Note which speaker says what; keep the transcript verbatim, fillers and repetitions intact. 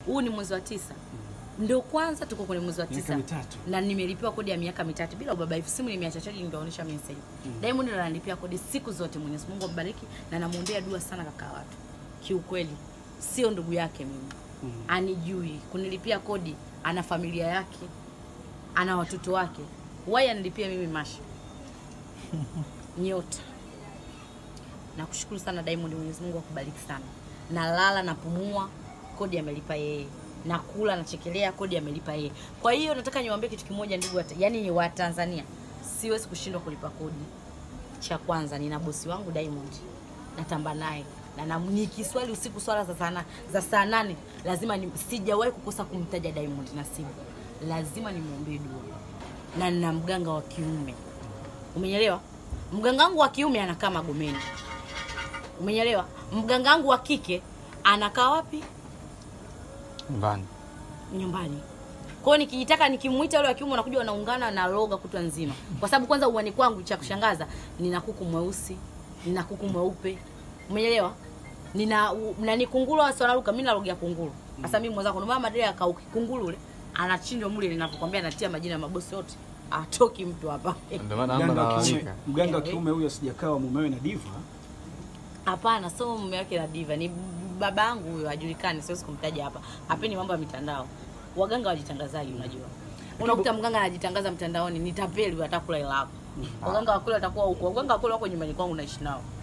Speaker 1: Huu ni mwezi wa tisa. Ndio kwanza tuko kwenye mwezi wa tisa. Na nimelipiwa kodi ya miaka mitatu bila ubabaifu. Simu nimeacha chaji ningeonyesha message. Mm. Diamond ndo ananilipia kodi siku zote. Mwenyezi Mungu ambariki na namuombea dua sana kaka watu. Kiukweli sio ndugu yake mimi. Mm. Anijui kunilipia kodi, ana familia yake, ana watoto wake. Why anilipia mimi Masha? Nyota. Nakushukuru sana Diamond, Mwenyezi Mungu akubariki sana. Nalala napumua, kodi amelipa yeye. Nakula nachekelea, kodi amelipa yeye. Kwa hiyo nataka niwaambie kitu kimoja ndugu wata, yani ni wa Tanzania. Siwezi kushindwa kulipa kodi. Cha kwanza nina bosi wangu Diamond. Natamba naye. Na na nikiswali usiku swala za sana za saa nane lazima ni, sijawahi kukosa kumtaja Diamond na simu. Lazima nimuombe dua. Na nina mganga wa kiume. Umenyelewa? Mganga wangu wa kiume anakaa Magomeni. Umenyelewa? Mganga wangu wa kike anakaa wapi?
Speaker 2: Nyumbani.
Speaker 1: Nyumbani. Kwa hiyo nikijitaka nikimuita yule wa kiume anakuja wanaungana na loga kutwa nzima. Kwa sababu kwanza uwani kwangu cha kushangaza nina kuku mweusi, nina kuku mweupe. Umeelewa? Nina nani kunguru wao wanaruka, mimi nalogea kunguru. Sasa mimi mwanzo kuna mama dada akauki kunguru ule anachinjwa mule ninapokuambia anatia majina ya mabosi yote. Atoki mtu hapa.
Speaker 2: Ndio maana amba
Speaker 3: mganga wa kiume huyo sijakaa mumewe na Diva.
Speaker 1: Hapana, so mume wake na Diva ni baba yangu huyo hajulikani, siwezi kumtaja hapa. Hapeni mambo ya mitandao. Waganga wajitangazaji unajua. Unakuta mganga anajitangaza mtandaoni, nitapeli atakula ila hapo. Waganga wakule watakuwa huko. Waganga wakule wako nyumbani kwangu naishi nao.